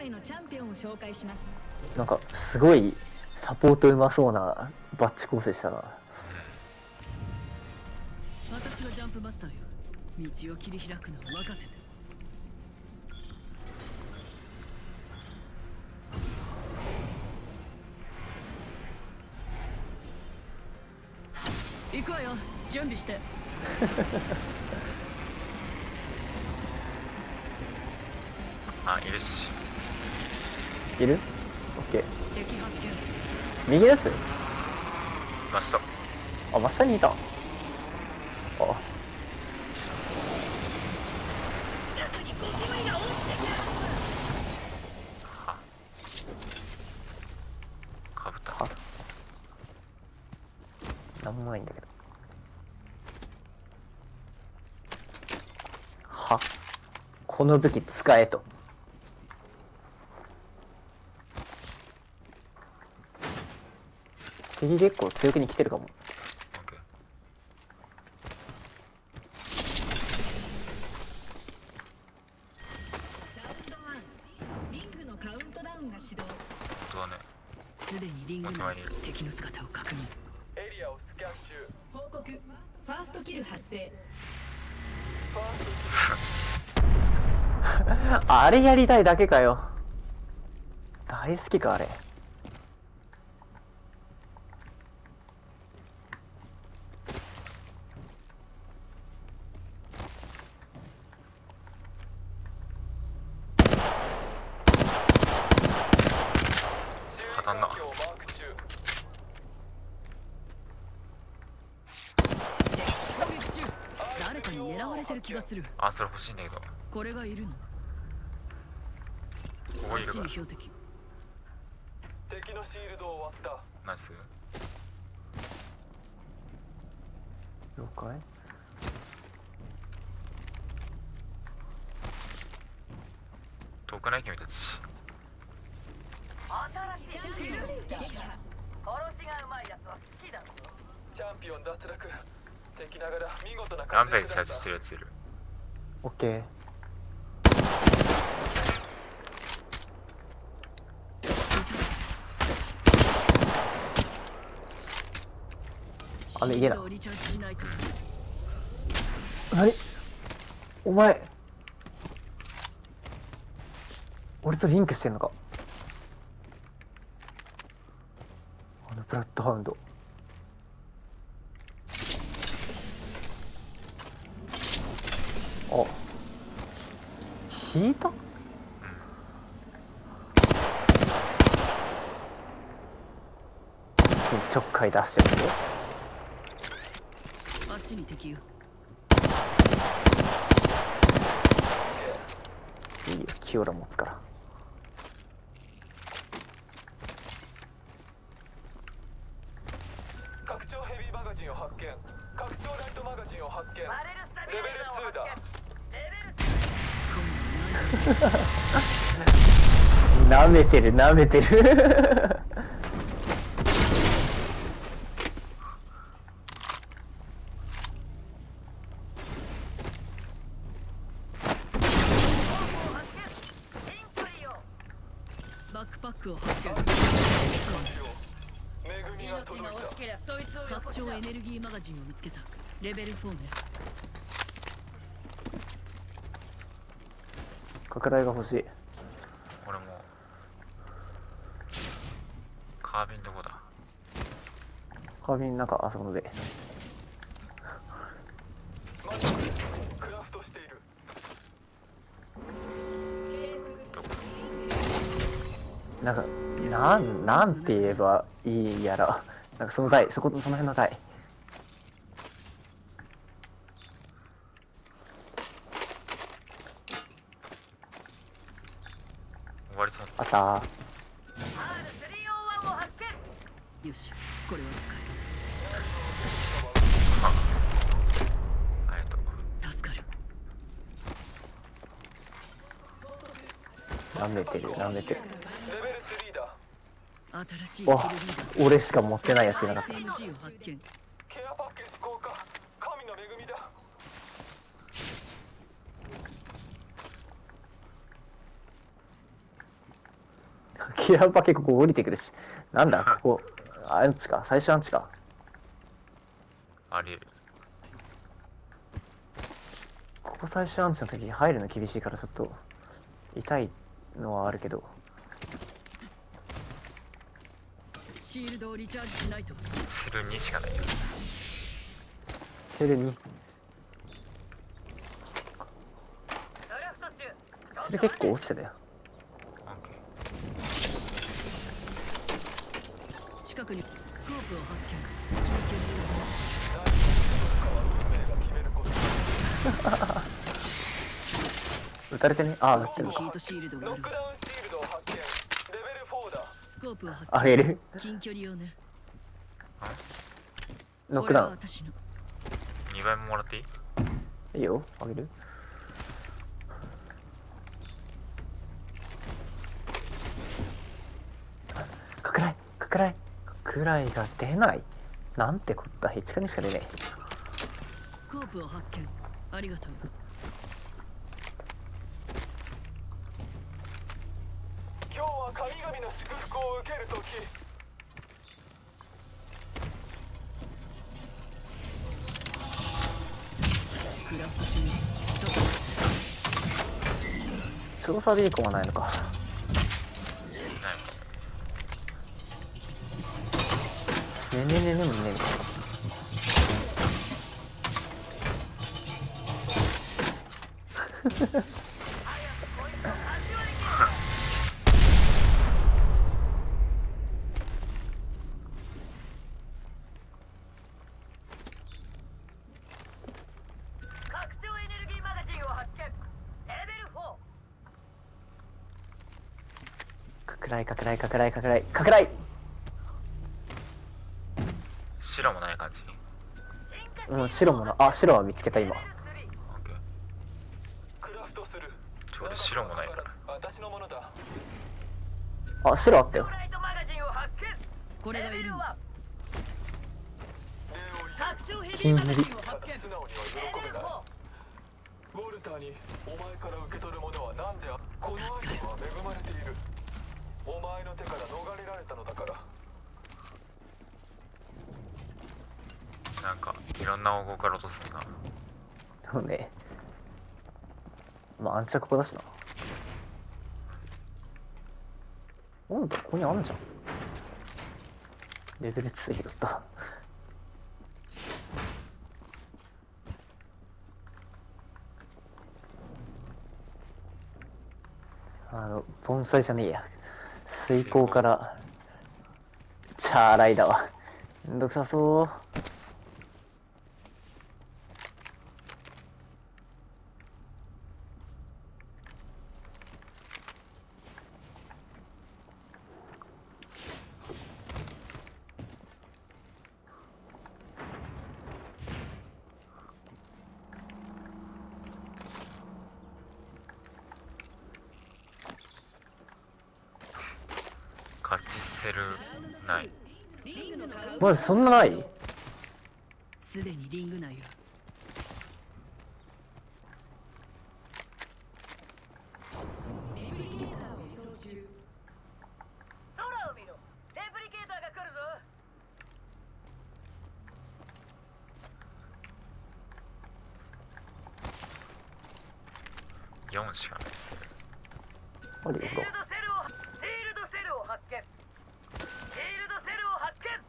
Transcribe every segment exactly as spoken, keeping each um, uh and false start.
回のチャンピオンを紹介します。 なんかすごいサポートうまそうなバッチ構成したな。 私はジャンプマスターよ。道を切り開くのを任せて。行くわよ。準備して。 あ、いるし。 いる？オッケー。 敵発見。 右のやつ？ 真下。 あ、真下にいた。あ。 かぶった。 は。なんもないんだけど。は。この武器使えと。敵結構強気に来てるかも。 すでにリングの敵の姿を確認。 エリアをスキャン中。 報告。ファーストキル発生。 あれやりたいだけかよ。大好きかあれ。 当たんな。 誰かに狙われてる気がする。 あ、それ欲しいんだけど。 これがいるの。 ここいるから。 標的。 敵のシールドを割った。 ナイス。 了解。 遠くない君たち。 チャンピオン撃破。 殺しがうまいやつは好きだぞ。 チャンピオン脱落。敵ながら見事なランページチャー活躍だった。 ジしてるやついる。 オッケー。あれ、家だ。何？お前俺とリンクしてんのか。あのブラッドハウンド。あ、引いた？ちょっかい出してるぞ。 あっちに敵よ。 いいよ、キオラ持つから。 拡張ヘビーマガジンを発見。拡張ライトマガジンを発見。レベルツーだ。 なめてるなめてるバックパックを発見。 恵みが届いた。 拡張エネルギーマガジンを見つけた。レベルフォーね。 拡大が欲しい。 俺もカービンどこだ。 カービンなんかあそこのでまずクラフトしている。 なんかなんなんて言えばいいやら、なんかその台、そこその辺の台。 終わりそう。 あったー。 よし、これは使ありがとう。 える。助かる。 なめてるなめてる。 レベルスリーだ。 新しいわ、俺しか持ってないやついなかった。 エスエムジー を発見。 ケアパッケージ効果。神の恵みだ。 キアパケここ降りてくるし。なんだここ。あアンチか。最初アンチか。 ありえる。 ここ最初アンチの時入るの厳しいからちょっと痛いのはあるけど。 シールドをリチャージしないと。 セルにしかないよ。 セルに。 ドラフト中。 セル結構落ちてたよ。 オッケ近くにスコープを発見。近距離運命が決めること撃たれてね。ああ、撃こっちってるか。 にヒートシールドがあるノック。ダウンシールドを発見。レベルフォーだ。 スコープを発あげる見。近距離用ね。 ノックダウこれは私の。 ー。にばいももらっていい？ ン。いいよ。あげるかくらいかくらいかくらいが出ない。なんてこった。いちかにしか出ない。 スコープを発見。ありがとう。 今日は神々の祝福を受けるとき。 クラフト中にちょっ調査ビーコンはないのか。 ないねねねねもねえのか。 拡張エネルギーマガジンを発見。レベルフォー。 かくらいかくらいかくらいかくらいかくらい。 白もない感じ。 うん白もな。あ白は見つけた今。 オッケー。 クラフトする。 ちょ俺白もないから。 私のものだ。 あ白あったよ。 ライトマガジンを発見。 これがいるんだ。 礼を言う。 拡張ヘビ金メリーマガジンを発見。 ただ素直には喜べない。ウォルターにお前から受け取るものは何であこのアイテムは恵まれている。お前の手から逃れられたのだから。 なんかいろんな方向から落とすな。 そうね。まあアンチはここだしな。なんだここにあんじゃん。レベルツー拾った。あの盆栽じゃねえや。水耕からチャーライだわ。めんどくさそう。 カチセルない。 リングのカウマジそんなない？ すでにリング内よ。 レプリケーターを移送中。 空を見ろ。レプリケーターが来るぞ。 よんしかない。 あるよシールドセルをシールドセルを発見。シールドセルを発見。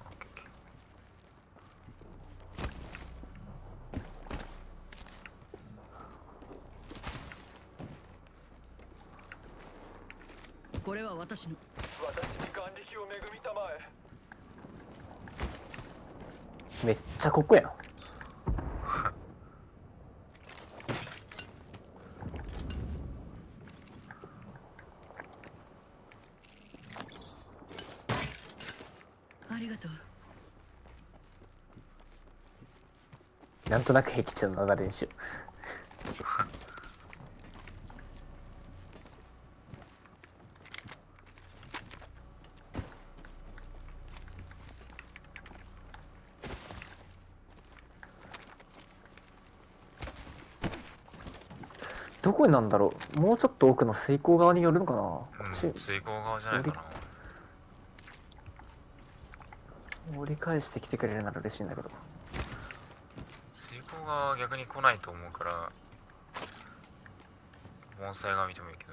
これは私の。 私に管理費を恵みたまえ。 めっちゃここやん。 ありがとう。 なんとなく僻地の流れにしよう。どこになんだろう。もうちょっと奥の水溝側に寄るのかな。こうん、 っち水溝側じゃないかな。 折り返してきてくれるなら嬉しいんだけど。 水耕が逆に来ないと思うから盆栽が見てもいいけど。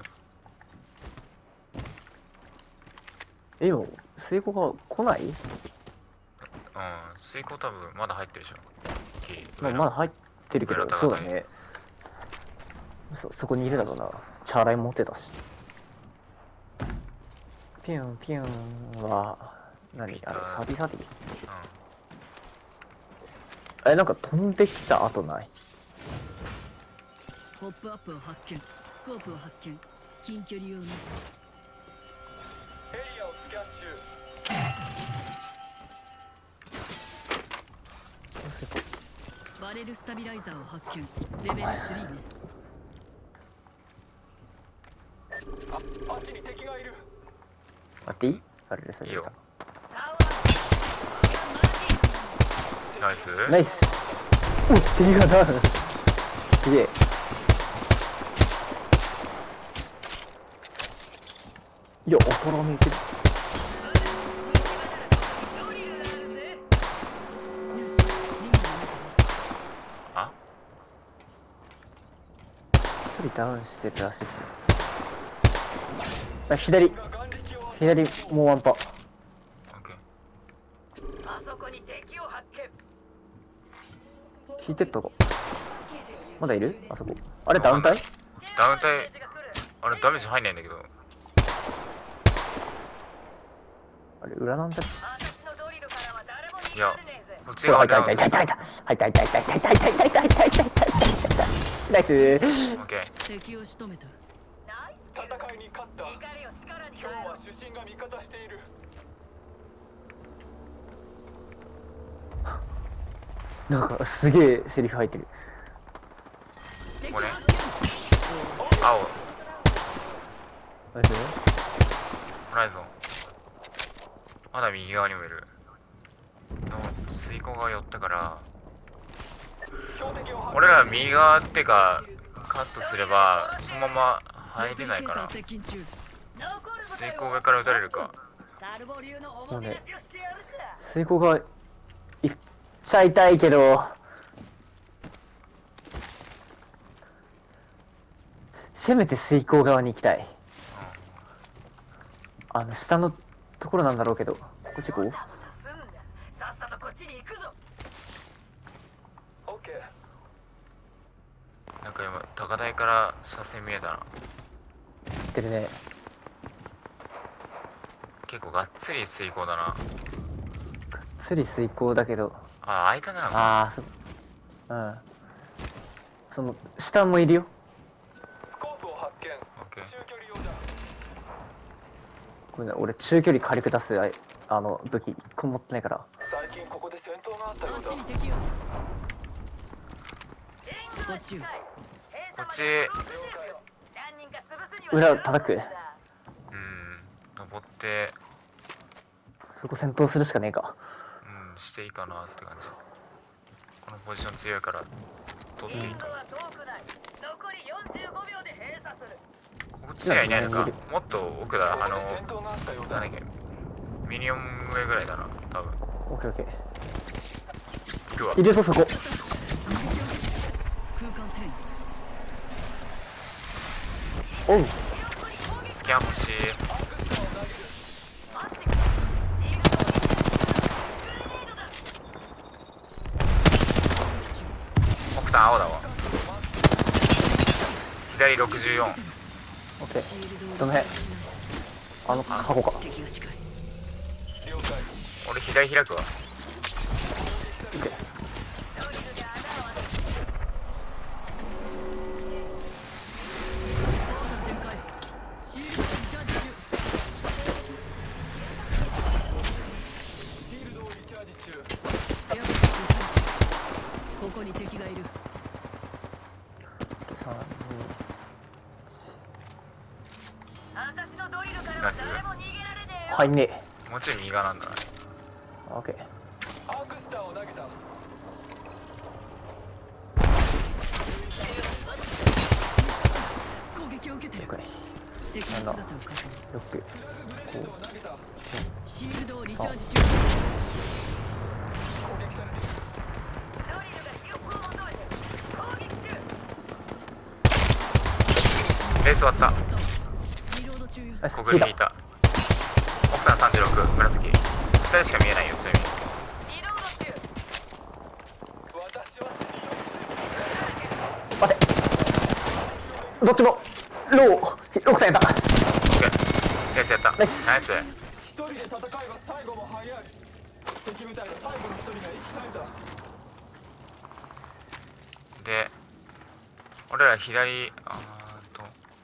えよ、水耕が来ない？ うん、水耕多分まだ入ってるでしょ。 まあ、まだ入ってるけど、そうだね。そ、そこにいるだろうな。チャーライ持ってたし。ピュンピュンは、何あれ、サビサビ。 うん、 え、なんか飛んできた後ない？ ポップアップを発見。スコープを発見。近距離用のエリアをスキャン中。 バレルスタビライザーを発見。レベルスリーね。 あ、あっちに敵がいる。 待っていい？あれですよ。 いいよ。ナイスナイス。おっ、敵がダウン。すげえ。いや、おとらめいける。 よし、リングの中あ一人ダウンしてるらしいっすよ。あ、左。左、もうワンパ。 オッケー。 あそこに敵を発見。 引いてったか。まだいる？あそこ。あれ、ダウン隊？ ダウン隊、あれダメージ入んないんだけど。 あれ、裏なんだっけ？ 私のドリルからは誰も逃いやげられねえぜ。 こっち側入ったダウン。 入った入った入った入った入った入った入った入った入った入った入った入った。ナイスー。 オッケー。 敵を仕留めた。 ナイス戦いに勝った。 怒りを力に今変えろ日は主審が味方している。 なんか、すげえセリフ入ってる。 これ敵発青ナイスー。 ホライゾン。まだ右側にもいる。の水耕が寄ったから標的を発見。 俺ら右側ってかカットすればそのまま入れないかな。 接近中。 水耕上から撃たれるか。 サルボ流のおもてなしをしてやるか。 水耕が行っちゃいたいけど、せめて水耕側に行きたい。あの下のところなんだろうけど、こっち行こう。 済んだ。さっさとこっちに行くぞ。 オッケー。 なんか今高台から車線見えたな。 行ってるね。 結構がっつり水耕だな。 釣り水耕だけど、 あ、開いたな。 ああ、そ、うん。その下もいるよ。 スコープを発見。 オッケー。 中距離用だ。 ごめんね、俺中距離火力出すああの武器一個も持ってないから。 最近ここで戦闘があったよあっうだ。 ちに敵が。こっちよ。 こっち。 裏叩く。 うん。登ってそこ戦闘するしかねえか。 うんしていいかなって感じ。このポジション強いから取っていいと思う。 残りよんじゅうごびょうで閉鎖する。 こっちにはいないのか。もっと奥だ。あのここで戦闘があったようだ。 なんだっけミニオン上ぐらいだな多分。 オッケーオッケいるわー。いるぞそこ。 空間転移。 おう。 スキャン欲しい。奥さん青だわ。左ろくじゅうよん。 オッケー。どの辺？あの箱か。 敵が近い。 了解。 俺左開くわ。 オッケー。 展開。シールドリチャージ中。 シールドをリチャージ中。 エアバスここに敵がいる。 さん、に、 私のドリルからは誰も逃げられねえよ。 はいね。 もうちょい右側なんだな。 オッケー。 アークスターを投げた。 攻撃を受けてる。 了解。 敵の姿を確認。 よくシールドをリチャージ中。 ドリルが記憶を求めてる。攻撃中。 ベース終わった。 リロード中よ。 よし引いたここに引いた。奥さんさんじゅうろく紫。ふたりしか見えないよちなみに。 リロード中。 私は地に待てどっちもローろくさんやった。 オッケー。ベースやった。ナイス。 一人で戦えば最後も早い。敵部隊の最後の一人が生きたいんだ。 で、俺ら左、あーと、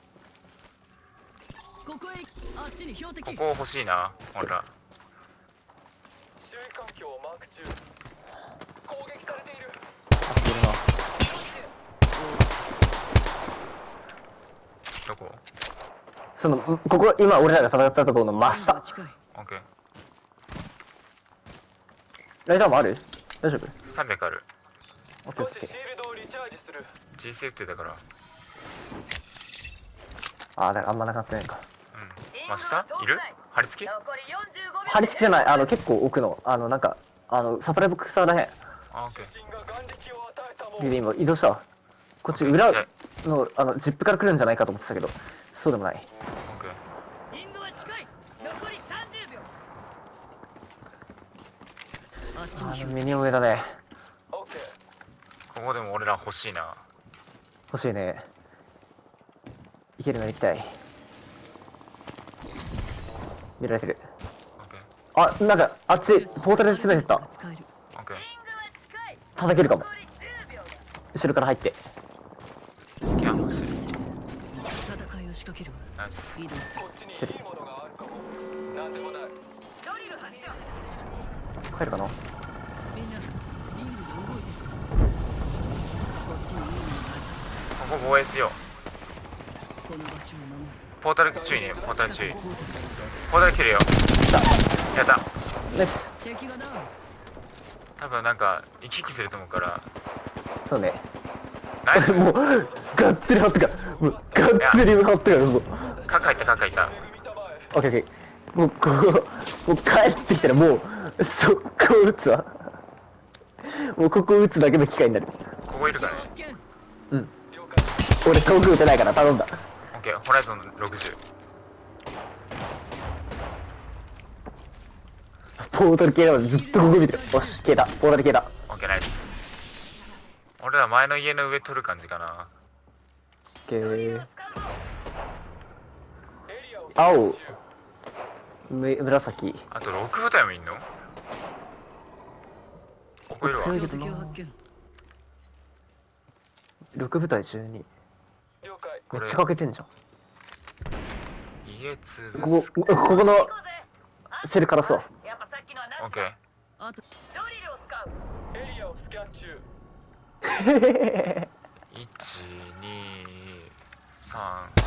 ここへあっちに標的。 ここ欲しいな、俺ら。 周囲環境をマーク中。攻撃されている。 どこ？ そのここ今俺らが戦ったところの真下。 近い。 オッケー。 ライダーもある？大丈夫？ さんびゃくある。 オッケーオ少しシッケー。 ールドをリチャージする。 G セーフってだから。 ああだからあんまなかったねんか。 うん。真下いる？張り付き？ 残りよんじゅうごびょう。 張り付きじゃない、あの結構奥のあのなんかあのサプライボックスらへん。 あ、オッケー。 神が眼力を与えたもリリん。 ー今移動したわ。こっち裏のあのジップから来るんじゃないかと思ってたけど、そうでもない。 オッケー。 リングは近い。残りさんじゅうびょう。 あっちに標的。 あの右の上だね。 オッケー。 ここでも俺ら欲しいな。 欲しいね。行けるなら行きたい。見られてる。 オッケー。 あ、なんかあっちポータルで詰めてた。 使える。 オッケー。 リングは近い。 叩けるかも。 残りじゅうびょうだ。 後ろから入って。 スキャンもしてる。 戦いを仕掛けるわ。 ナイス。 移動する。 こっちにいいものがあるかも。なんでもない。 ドリル発射。 帰るかな。 みんなリングが動いてる。こっちにいいものがあここ防衛しよう。 る。この場所を守る。 ポータル注意ね、ポータル注意。 ポータルポータル切るよ。やった。 ナイス。 敵がダウン。 多分なんか行き来すると思うから。 そうね。 ナイス。 もうがっつり張ってからもうがっつり張ってからもうカカいたカカいた。 オッケーオッケー。もうここもう帰ってきたらもう速攻撃つわ。もうここ撃つだけの機会になる。 ここいるからね。 発見。 うん俺遠く撃てないから頼んだ。 オッケー、ホライゾンろくじゅう。 ポータル消えたのずっとここ見てる。よし消えた。ポータル消えた。 オッケー、ナイス。俺ら前の家の上取る感じかな。 オッケー。 エリアを青む紫。 あとろく部隊もいんの？ここいるわ。 強い標的を発見。 ろく部隊じゅうに。 了解。 めっちゃかけてんじゃん。 家潰こす。 こここの行こうぜ。 セルからそう。 やっぱさっきのはオッケーなしか。。 あとドリルを使う。 エリアをスキャン中。 いち、に、さん。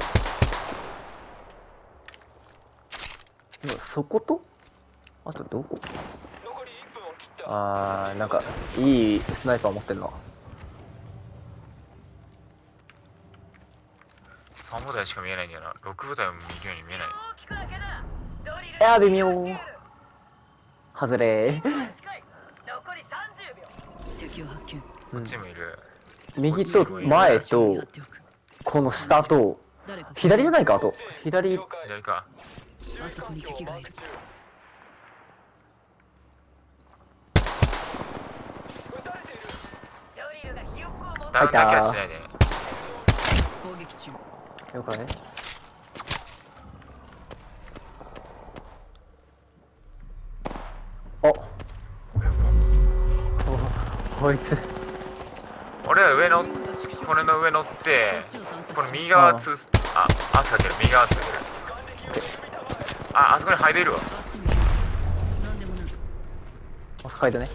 今そことあとどこ？ 残りいっぷんを切った。 あーなんかいいスナイパー持ってるな。 さん部隊しか見えないんだよな。ろく部隊も右ように見えない。 大きく開けな。ドリル。 いや微妙。外れー。 近い。残りさんじゅうびょう。 敵を発見。 こっちもいる。 右と前とやっておく。 この下と誰か左じゃないか。あと左。 了解。 左か。 周囲あそこ環境をに敵がいるマーク中。撃たれている。 ドリルがひよっこを持ってダウンだけはしないで。 攻撃中。 了解。あおこいつ俺ら上のリングが縮小これの上乗ってこっちを探索この右側通すあ圧かける右側通する。ああそこにハイドいるわ。 あっちに何でもない。 あスカイだね。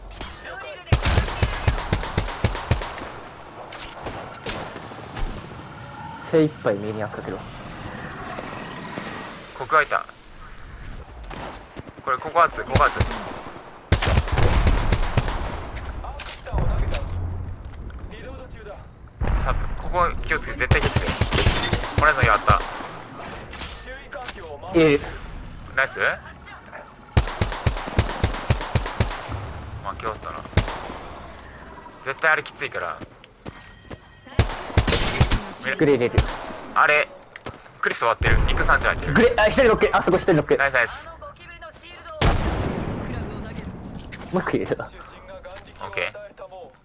精一杯右に圧かけるわ。 ここ開いた。これここ圧ここ圧。 アークスターを投げた。リロード中だ。 サブここ気をつけて絶対切って。これのやった。 入れる。 ナイス。負け終わったな。絶対あれきついから。 グレー入れる。 あれクリス終わってる。肉さんち入ってる。 グレー、あ、一人ノック。あそこ一人ノック。 ナイスナイス。 あのゴキブリのシールドをフラグを投げる。 もう一個入れるわ。 主審が眼力をオッケー与えたも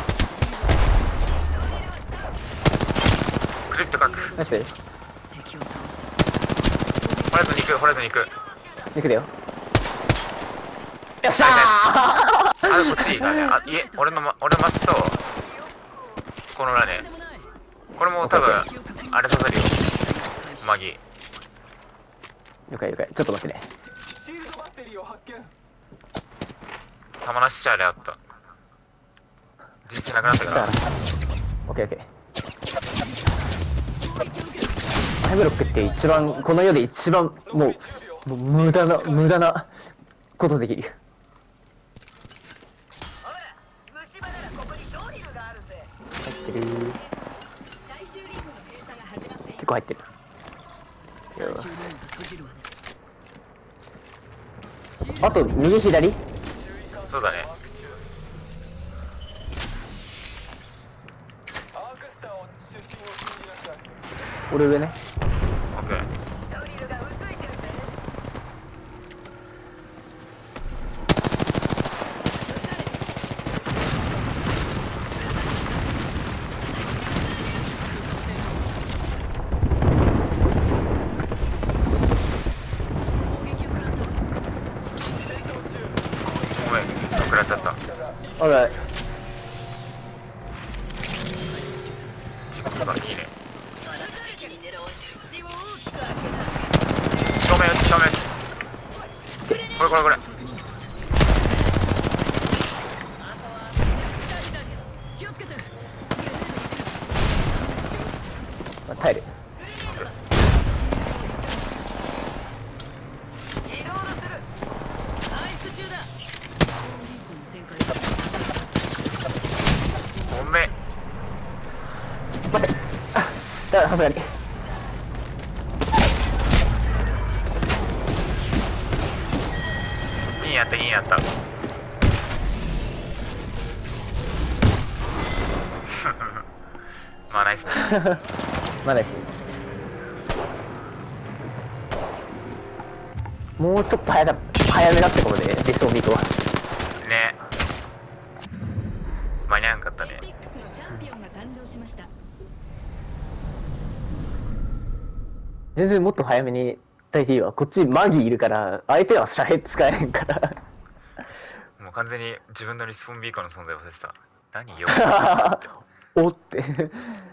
クリプト書く。 ナイス。 敵を倒した。 ホライゾン肉ホライゾン肉。 肉だよ。よっしゃー。 あこっちだね。あいえ俺の、ま、俺のマスとこの裏ね。これも多分あれさせるよマギ。 了解了解。ちょっと待ってね。 シールドバッテリーを発見。 玉なししあれあった。実際なくなったから。 オッケーオッケー。ハイブロックって一番この世で一番もうもう無駄な無駄なことできる。 ほら虫歯ならここにドリルがあるぜ。 入ってる。 最終リングの閉鎖が始まっている。 結構入ってる。 最終リングが閉じるわね。 あと右左。 そうだね。 アークスターを出身を信じなさい。 俺上ね。 オッケー。 ドリルが薄いてるぜ。 攻撃を食らったわ。 ごめん遅らせちゃった。 オーライ。 自分がいいね。 口を大きく開けた。 正面正面。これこれこれ。 気をつけて。 耐える。 オッケー。 移動する。退出中だ。 展開。 ごめん。 待って。あ、ださすがに。 いいんやったいいんやった。まあナイスね。 まだです。もうちょっと早か早めだったかもね。ベストオブビートは。 ね間に合わんかったね。 エイペックスのチャンピオンが誕生しました。 全然もっと早めに大体いいわ。こっちマギいるから相手はシャヘ使えへんから。 もう完全に自分のリスポンビーカーの存在を忘れてた。何よ。 おって